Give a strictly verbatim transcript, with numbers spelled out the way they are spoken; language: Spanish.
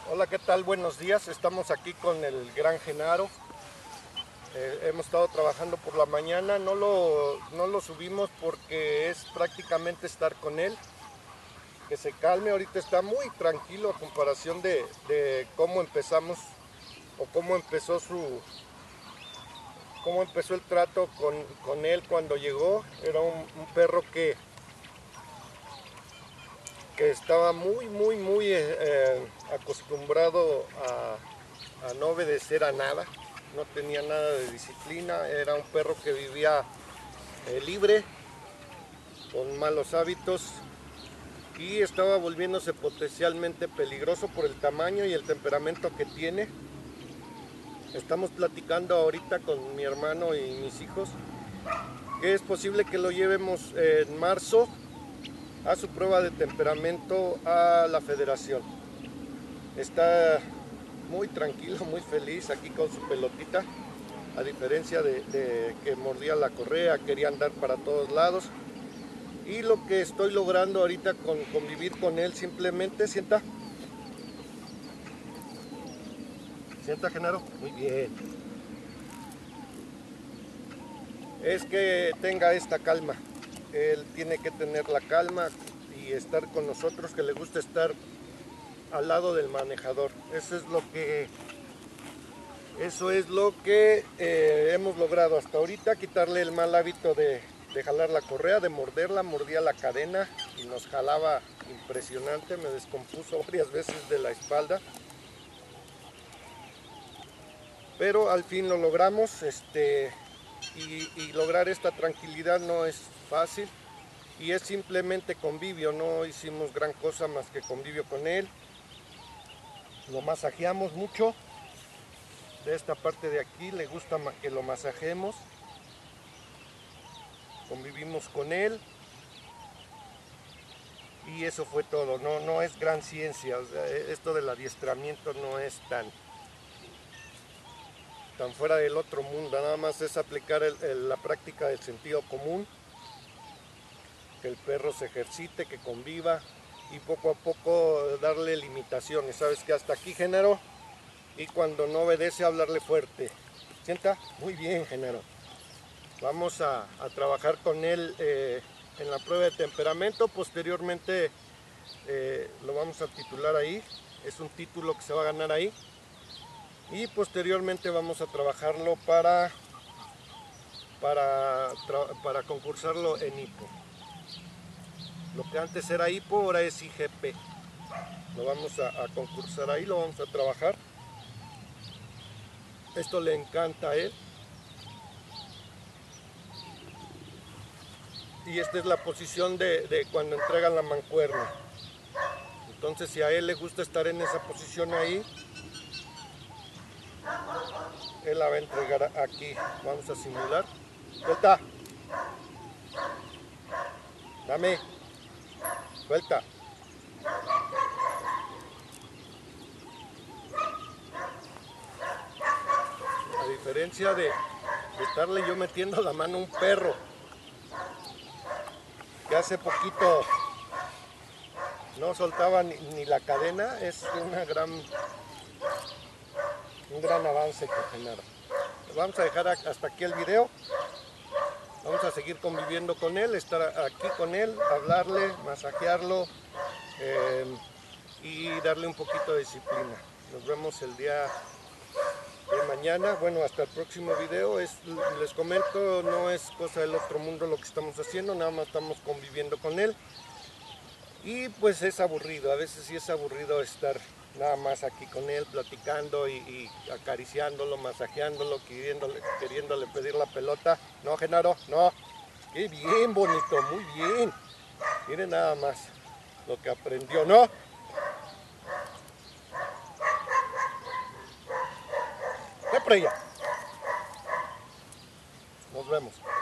Hola, ¿qué tal? Buenos días. Estamos aquí con el gran Genaro. Eh, hemos estado trabajando por la mañana. No lo, no lo subimos porque es prácticamente estar con él. Que se calme. Ahorita está muy tranquilo a comparación de, de cómo empezamos o cómo empezó su cómo empezó el trato con, con él cuando llegó. Era un, un perro que que estaba muy, muy, muy eh, acostumbrado a, a no obedecer a nada, no tenía nada de disciplina, era un perro que vivía eh, libre, con malos hábitos y estaba volviéndose potencialmente peligroso por el tamaño y el temperamento que tiene. Estamos platicando ahorita con mi hermano y mis hijos que es posible que lo llevemos en marzo a su prueba de temperamento a la federación. Está muy tranquilo, muy feliz aquí con su pelotita, a diferencia de, de que mordía la correa, quería andar para todos lados. Y lo que estoy logrando ahorita con convivir con él, simplemente sienta, sienta Genaro, muy bien, es que tenga esta calma. Él tiene que tener la calma y estar con nosotros, que le gusta estar al lado del manejador. Eso es lo que Eso es lo que eh, hemos logrado hasta ahorita, quitarle el mal hábito de, de jalar la correa, de morderla, mordía la cadena y nos jalaba impresionante, me descompuso varias veces de la espalda. Pero al fin lo logramos, este, y, y lograr esta tranquilidad no es fácil y es simplemente convivio, no hicimos gran cosa más que convivio con él. Lo masajeamos mucho, de esta parte de aquí le gusta que lo masajemos. Convivimos con él y eso fue todo. No, no es gran ciencia, o sea, esto del adiestramiento no es tan, tan fuera del otro mundo, nada más es aplicar el, el, la práctica del sentido común, que el perro se ejercite, que conviva y poco a poco darle limitaciones. Sabes que hasta aquí, Genaro, y cuando no obedece hablarle fuerte. Sienta, muy bien, Genaro. Vamos a, a trabajar con él eh, en la prueba de temperamento. Posteriormente eh, lo vamos a titular ahí. Es un título que se va a ganar ahí. Y posteriormente vamos a trabajarlo para, para, para concursarlo en hipo. Lo que antes era hipo, ahora es I G P. Lo vamos a, a concursar ahí, lo vamos a trabajar. Esto le encanta a él. Y esta es la posición de, de cuando entregan la mancuerna. Entonces, si a él le gusta estar en esa posición ahí, él la va a entregar aquí. Vamos a simular. Suelta. Dame. Suelta. A diferencia de, de estarle yo metiendo la mano a un perro que hace poquito no soltaba ni, ni la cadena, es una gran, un gran avance que genera. Vamos a dejar hasta aquí el video. Vamos a seguir conviviendo con él, estar aquí con él, hablarle, masajearlo eh, y darle un poquito de disciplina. Nos vemos el día de mañana. Bueno, hasta el próximo video. Es, les comento, no es cosa del otro mundo lo que estamos haciendo, nada más estamos conviviendo con él. Y pues es aburrido, a veces sí es aburrido estar nada más aquí con él, platicando y, y acariciándolo, masajeándolo, queriéndole, queriéndole pedir la pelota. No, Genaro, no. Qué bien, bonito, muy bien. Miren nada más lo que aprendió, ¿no? ¡Ve por ella! Nos vemos.